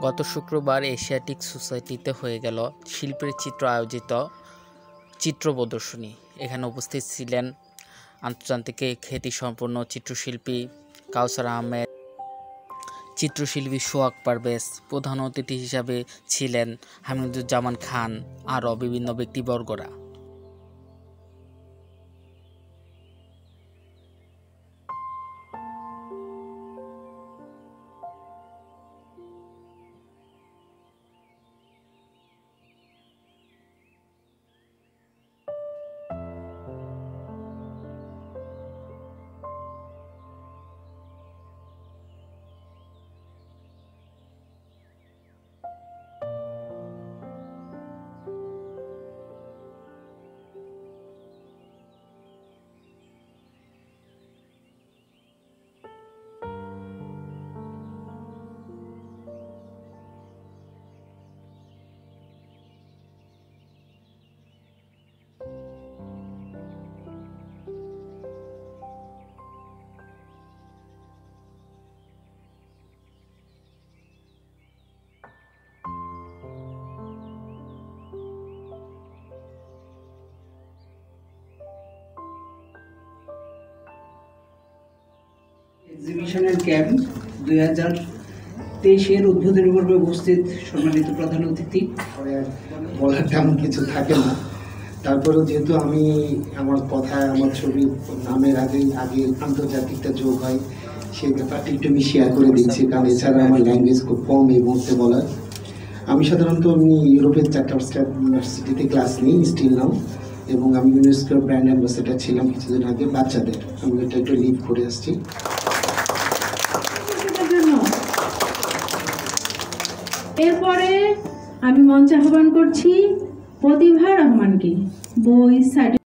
গত শুক্রবার এশিয়াটিক সোসাইটিতে হয়ে গেল শিল্পের চিত্র আয়োজিত চিত্র প্রদর্শনী। এখানে উপস্থিত ছিলেন আন্তর্জাতিক খ্যাতিসম্পন্ন চিত্রশিল্পী কাউসার আহমেদ, চিত্রশিল্পী সোহাগ পারভেজ, প্রধান অতিথি হিসাবে ছিলেন হামিদুজ্জামান খান, আরও বিভিন্ন ব্যক্তিবর্গরা। এক্সিবিশনের ক্যাম্প 2023 উদ্বোধনী পর্বে উপস্থিত সম্মানিত প্রধান অতিথি। বলার তেমন কিছু থাকে না, তারপরেও যেহেতু আমি আমার কথায় আমার ছবির নামের আগে আন্তর্জাতিকটা যোগ হয়, সেই ব্যাপারটা একটু আমি শেয়ার করে দিচ্ছি, কারণ এছাড়া আমার ল্যাঙ্গুয়েজ খুব কম এই মুহূর্তে বলার। আমি সাধারণত ইউরোপের চার্টার্ড ইউনিভার্সিটিতে ক্লাস নিই স্টিল নাও, এবং আমি ইউনেস্কোর ব্র্যান্ড অ্যাম্বাসেডার ছিলাম কিছুদিন আগে বাচ্চাদের। আমি এটা একটু লিভ করে আসছি। এরপরে আমি মঞ্চে আহ্বান করছি প্রতিভা রহমানকে। বই